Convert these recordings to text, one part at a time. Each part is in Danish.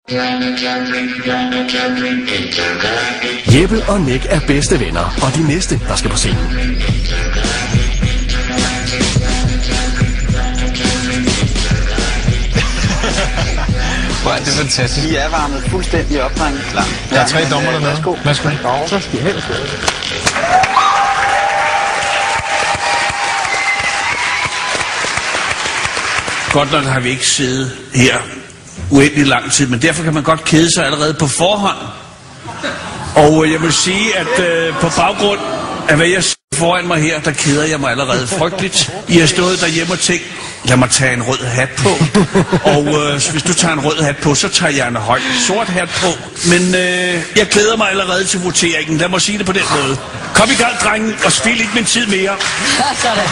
Jeppe og Nick er bedste venner, og de næste, der skal på scenen. Hvor er det fantastisk. Vi er varmet fuldstændig op, drenge. Klar. Der er 3 dommer dernede. Værsgo. Så skal I have det. Godt nok har vi ikke siddet her uendelig lang tid, men derfor kan man godt kede sig allerede på forhånd. Og jeg vil sige, at på baggrund af hvad jeg ser foran mig her, der keder jeg mig allerede frygteligt. I har stået derhjemme og tænkt, lad mig tage en rød hat på. Og hvis du tager en rød hat på, så tager jeg en høj sort hat på. Men jeg glæder mig allerede til voteringen. Lad mig sige det på den måde. Kom i gang, drengen, og spil ikke min tid mere. Sådan.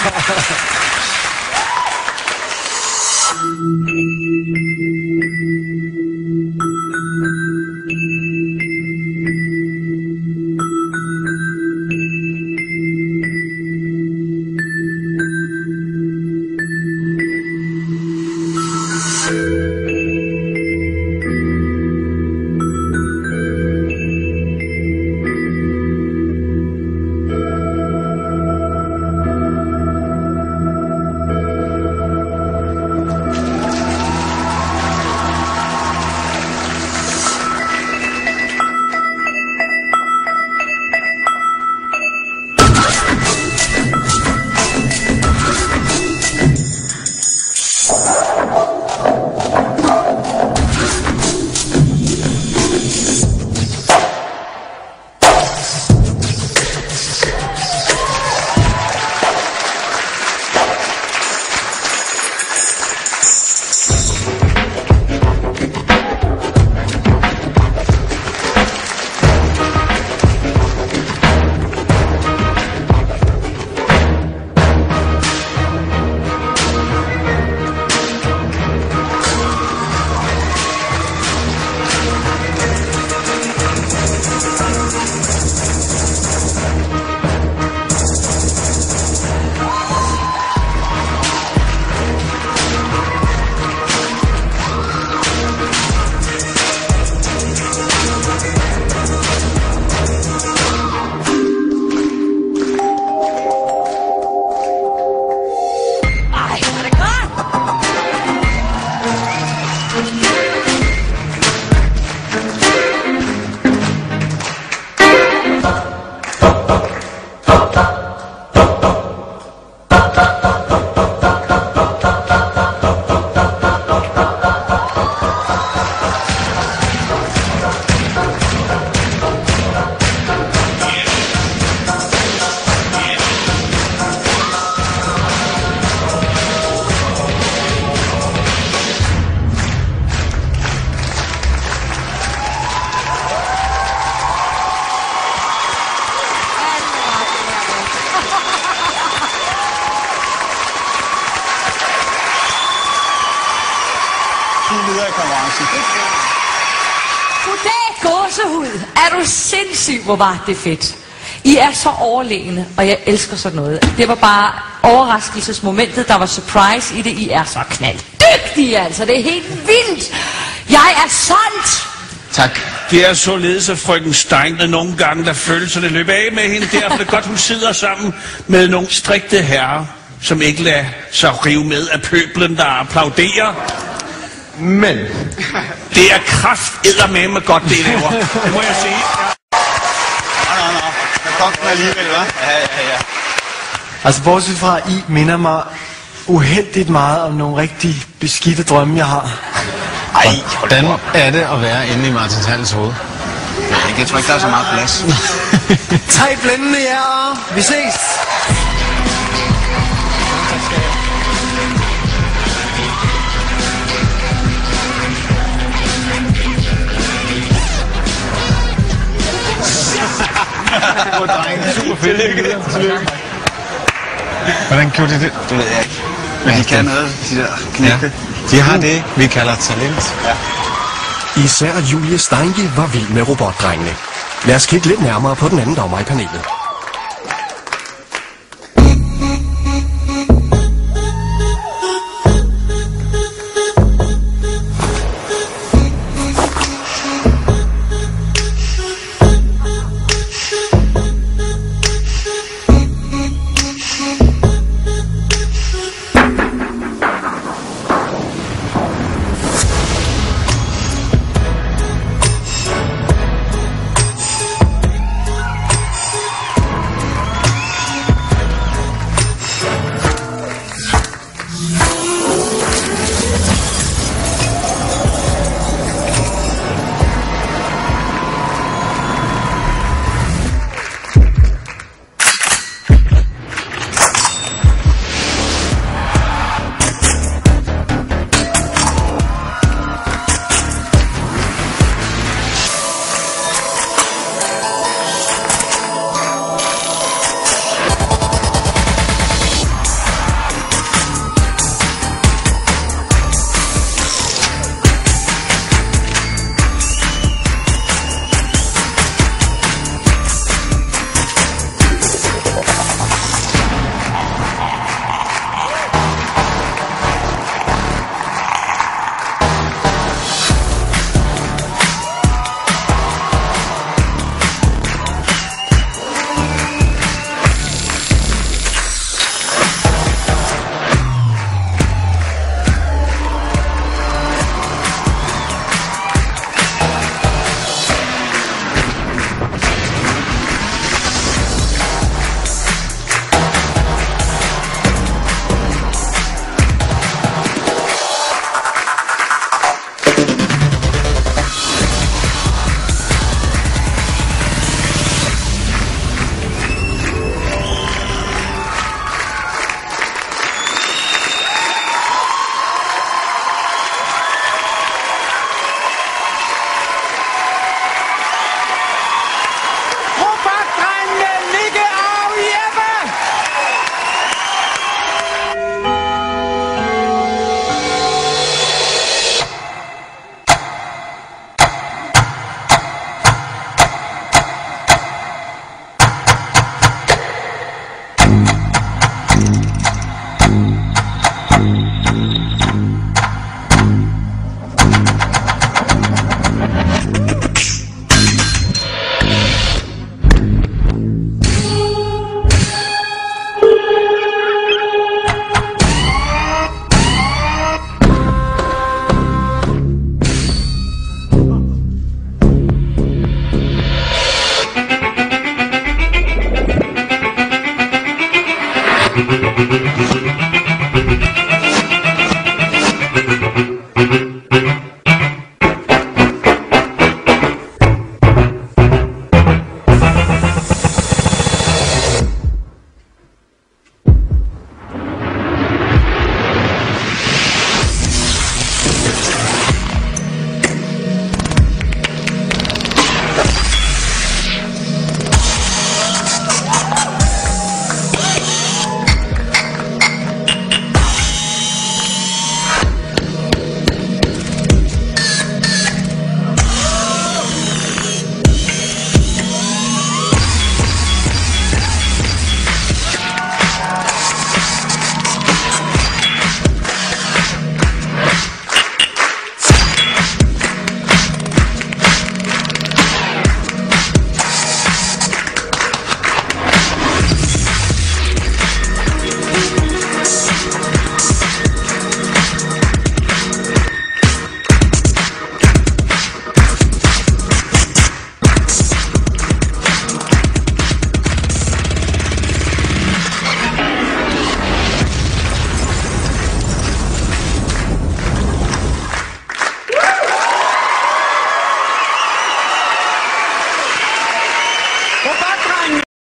Goddag, gåsehud. Er du sindssyg, hvor var det fedt. I er så overlegne, og jeg elsker sådan noget. Det var bare overraskelsesmomentet, der var surprise i det. I er så knalddygtige, altså. Det er helt vildt. Jeg er solgt. Tak. Det er således, at frøken Stein nogle gange, der følelserne løber af med hende. Derfor er det godt, hun sidder sammen med nogle strikte herrer, som ikke lader sig rive med af pøblen, der applauderer. Men det er krafteddermame godt, det laver. Det må jeg sige. Nå. Der kom den alligevel, hva'? Ja. altså bortset fra, I minder mig uheldigt meget om nogle rigtig beskidte drømme, jeg har. Ej, hvordan er det at være inde i Martins Hals hoved? Jeg tror ikke, der er så meget plads. 3 blændende jer. Vi ses. Hvor drenge, super fedt. Tillykke. Hvordan gjorde de det? Det ved jeg ikke. Men de kan noget, de der knægte. Ja, de har det, vi kalder talent. Ja. Især Julie Steinke var vild med robotdrengene. Lad os kigge lidt nærmere på den anden dommer i panelet.